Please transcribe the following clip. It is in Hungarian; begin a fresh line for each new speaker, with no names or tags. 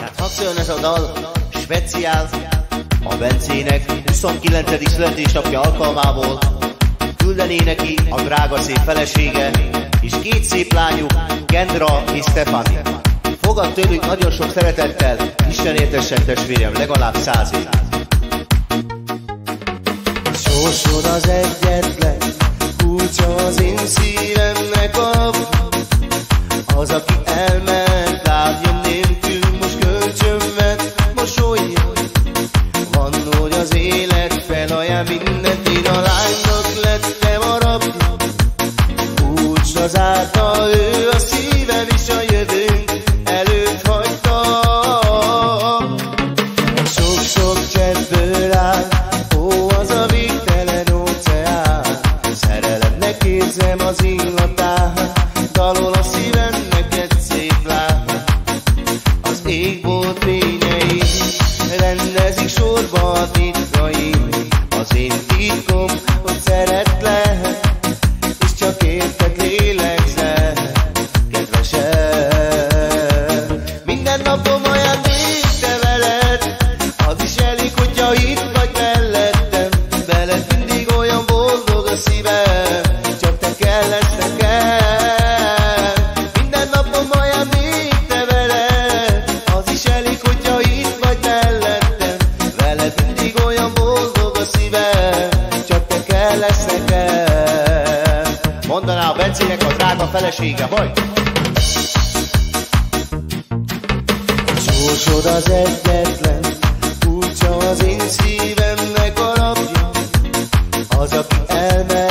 Tehát hadd szóljon ez a dal speciál a Bencének 29. születésnapja alkalmából. Küldeni neki a drága szép felesége és két szép lányuk, Kendra és Stefani. Fogad tőlük nagyon sok szeretettel, Isten értessen testvérem, legalább 100 év.
Sorsod az egyetlen, kulcsa az én szívemnek a az, aki elment, lábnyom nélkül, most kölcsönvet, mosolja. Van, hogy az élet felajánl mindent, én a lánynak lettem a rabja. Kulcsra zárta ő a szívem, és a jövőnk előtt hagyta. Sok-sok cseppből áll, ó, az a végtelen óceán. Szerelemnek érzem az illatát, dalol a szívemnek egy szép lát. Az égbolt fényei rendezik sorba a titkaim. Az én titkom, hogy szeretlek, és csak érted lélegzek, kedvesem. Minden napom olyan nincs te veled, az is elég, hogyha itt vagy mellettem. Veled mindig olyan boldog a szívem, csak te kell lesz nekem. Minden napom olyan nincs te veled, az is elég, hogyha itt vagy mellettem. Veled mindig olyan boldog a szívem, csak te kell lesz nekem.
Mondaná a Bencének a drága felesége, vagy?
Sorsod az egyetlen, kulcsa az én szívemnek a rabja. Az, aki elment,